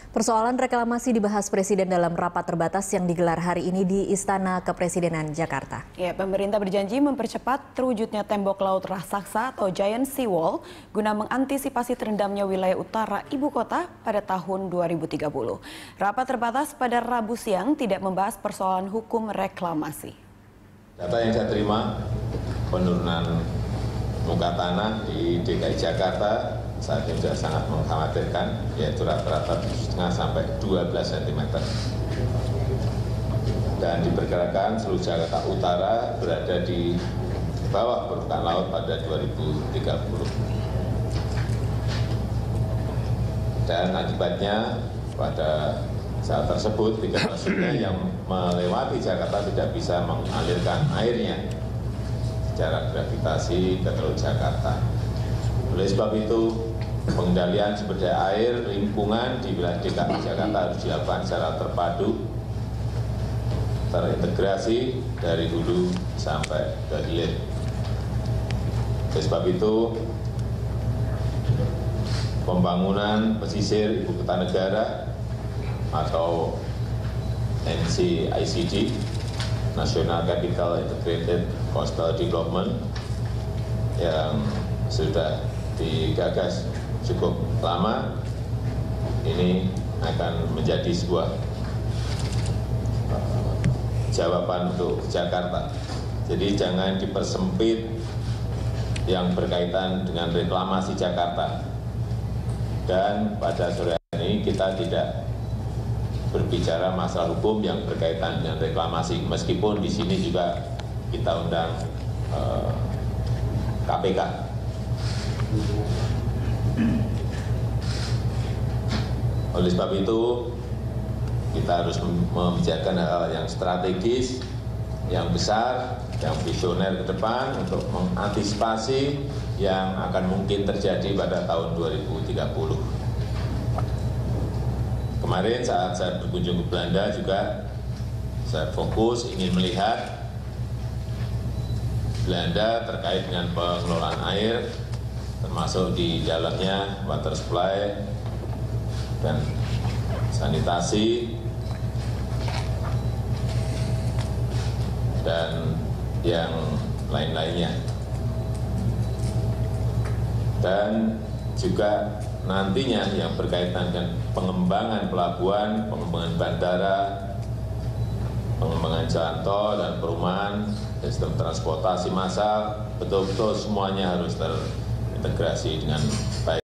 Persoalan reklamasi dibahas Presiden dalam rapat terbatas yang digelar hari ini di Istana Kepresidenan Jakarta. Ya, pemerintah berjanji mempercepat terwujudnya tembok laut raksasa atau Giant Sea Wall guna mengantisipasi terendamnya wilayah utara ibu kota pada tahun 2030. Rapat terbatas pada Rabu siang tidak membahas persoalan hukum reklamasi. Data yang saya terima, penurunan muka tanah di DKI Jakarta saat ini sudah sangat mengkhawatirkan, yaitu rata-rata 7,5 sampai 12 cm. Dan diperkirakan seluruh Jakarta Utara berada di bawah permukaan laut pada 2030. Dan akibatnya pada saat tersebut 3 sungai yang melewati Jakarta tidak bisa mengalirkan airnya secara gravitasi ke Teluk Jakarta. Oleh sebab itu, pengendalian sumber daya air lingkungan di wilayah DKI Jakarta harus dilakukan secara terpadu, terintegrasi dari hulu sampai ke hilir. Oleh sebab itu, pembangunan pesisir ibu kota negara atau NCICD, National Capital Integrated Coastal Development, yang sudah digagas cukup lama, ini akan menjadi sebuah jawaban untuk Jakarta. Jadi jangan dipersempit yang berkaitan dengan reklamasi Jakarta. Dan pada sore hari ini kita tidak berbicara masalah hukum yang berkaitan dengan reklamasi, meskipun di sini juga kita undang KPK. Oleh sebab itu, kita harus membicarakan hal-hal yang strategis, yang besar, yang visioner ke depan untuk mengantisipasi yang akan mungkin terjadi pada tahun 2030. Kemarin saat saya berkunjung ke Belanda juga, saya fokus ingin melihat Belanda terkait dengan pengelolaan air, termasuk di dalamnya water supply dan sanitasi dan yang lain-lainnya. Dan juga nantinya yang berkaitan dengan pengembangan pelabuhan, pengembangan bandara, pengembangan jalan tol dan perumahan sistem transportasi massal, betul-betul semuanya harus terintegrasi dengan baik.